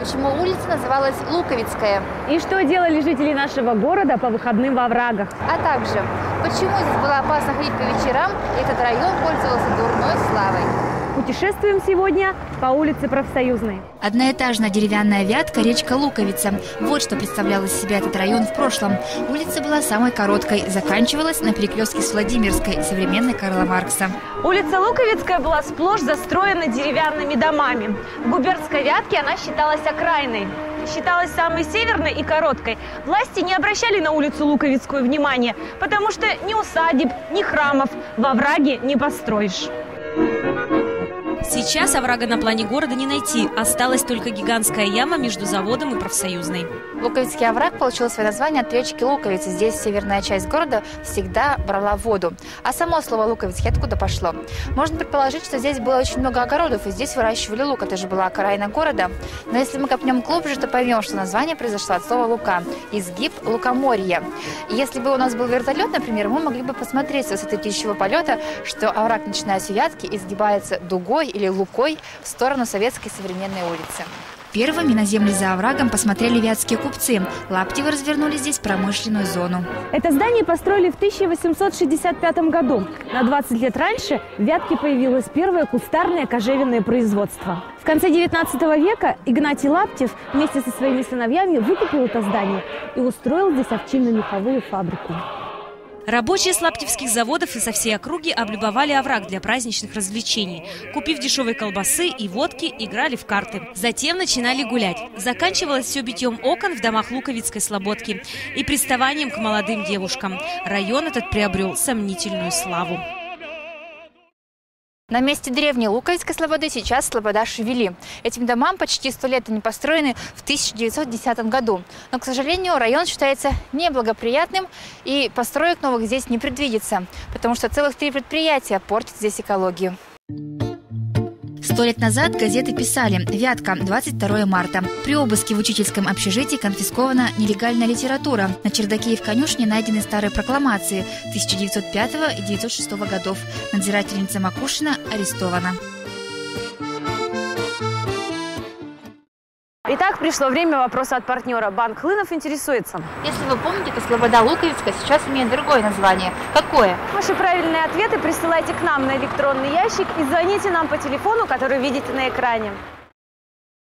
почему улица называлась Луковицкая. И что делали жители нашего города по выходным во оврагах. А также, почему здесь было опасно ходить по вечерам, и этот район пользовался дурной славой. Путешествуем сегодня по улице Профсоюзной. Одноэтажная деревянная вятка, речка Луковица. Вот что представлял из себя этот район в прошлом. Улица была самой короткой, заканчивалась на перекрестке с Владимирской, современной Карла Маркса. Улица Луковицкая была сплошь застроена деревянными домами. В губернской вятке она считалась окраиной. Считалась самой северной и короткой. Власти не обращали на улицу Луковицкую внимания, потому что ни усадеб, ни храмов во овраге не построишь. Сейчас оврага на плане города не найти. Осталась только гигантская яма между заводом и Профсоюзной. Луковицкий овраг получил свое название от речки Луковицы. Здесь северная часть города всегда брала воду. А само слово «Луковицкий» откуда пошло? Можно предположить, что здесь было очень много огородов, и здесь выращивали лук. Это же была окраина города. Но если мы копнем глубже, то поймем, что название произошло от слова «лука». Изгиб лукоморья. И если бы у нас был вертолет, например, мы могли бы посмотреть с высоты птичьего полета, что овраг, начиная с вятки, изгибается дугой или лукой в сторону Советской современной улицы. Первыми на земли за оврагом посмотрели вятские купцы. Лаптевы развернули здесь промышленную зону. Это здание построили в 1865 году. На 20 лет раньше в Вятке появилось первое кустарное кожевенное производство. В конце 19 века Игнатий Лаптев вместе со своими сыновьями выкупил это здание и устроил здесь овчинно-меховую фабрику. Рабочие с лаптевских заводов и со всей округи облюбовали овраг для праздничных развлечений. Купив дешевой колбасы и водки, играли в карты. Затем начинали гулять. Заканчивалось все битьем окон в домах Луковицкой слободки и приставанием к молодым девушкам. Район этот приобрел сомнительную славу. На месте древней Луковицкой слободы сейчас слобода Шевели. Этим домам почти 100 лет они построены в 1910 году. Но, к сожалению, район считается неблагоприятным, и построек новых здесь не предвидится, потому что целых 3 предприятия портят здесь экологию. 100 лет назад газеты писали: «Вятка, 22 марта. При обыске в учительском общежитии конфискована нелегальная литература. На чердаке и в конюшне найдены старые прокламации 1905 и 1906 годов. Надзирательница Макушина арестована». Итак, пришло время вопроса от партнера. Банк Хлынов интересуется. Если вы помните, то слобода Луковицкая сейчас имеет другое название. Какое? Ваши правильные ответы присылайте к нам на электронный ящик и звоните нам по телефону, который видите на экране.